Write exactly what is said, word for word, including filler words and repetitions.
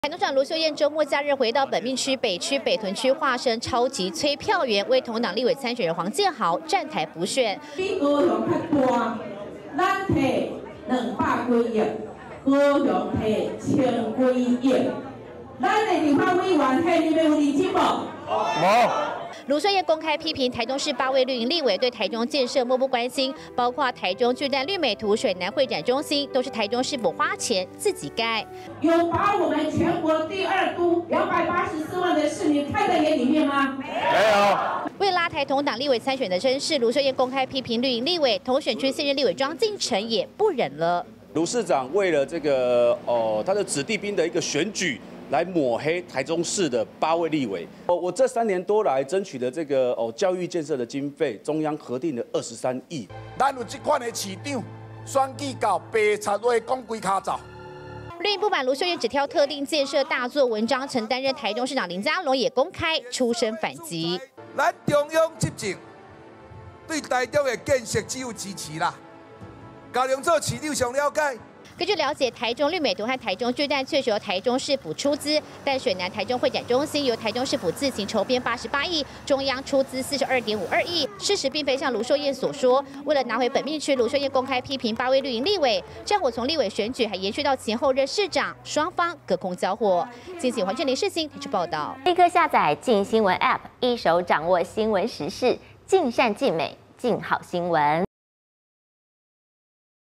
台东长卢秀燕周末假日回到本命区北区北屯区，化身超级催票员，为同党立委参选人黄建豪站台补选。 比高雄较大，咱摕两百几亿，高雄摕千几亿，咱的立法委员摕你们有认真无？ 无。 卢秀燕公开批评台中市八位绿营立委对台中建设漠不关心，包括台中巨蛋绿美图水南会展中心，都是台中市府花钱自己盖。 有把我们全国第二都两百八十四万的市民看在眼里面吗？ 没有。 为拉抬同党立委参选的声势，卢秀燕公开批评绿营立委，同选区现任立委庄敬诚也不忍了。 卢市长为了这个哦，他的子弟兵的一个选举。 来抹黑台中市的八位立委。哦，我这三年多来争取的这个哦教育建设的经费，中央核定了二十三亿。 咱有这款的市长，选举到白贼话讲几卡走。 绿营不满卢秀燕只挑特定建设大做文章，曾担任台中市长林佳龙也公开出声反击。 咱中央执政对台中的建设只有支持啦，高雄做市长上了解。 根据了解，台中绿美图和台中巨蛋确实由台中市府出资，但水南台中会展中心由台中市府自行筹编八十八亿，中央出资四十二点五二亿。事实并非像卢秀燕所说，为了拿回本命区，卢秀燕公开批评八位绿营立委，战火从立委选举还延续到前后任市长，双方隔空交火。敬请黄俊林世新台视报道。 立刻下载静新闻 App， 一手掌握新闻时事，尽善尽美，尽好新闻。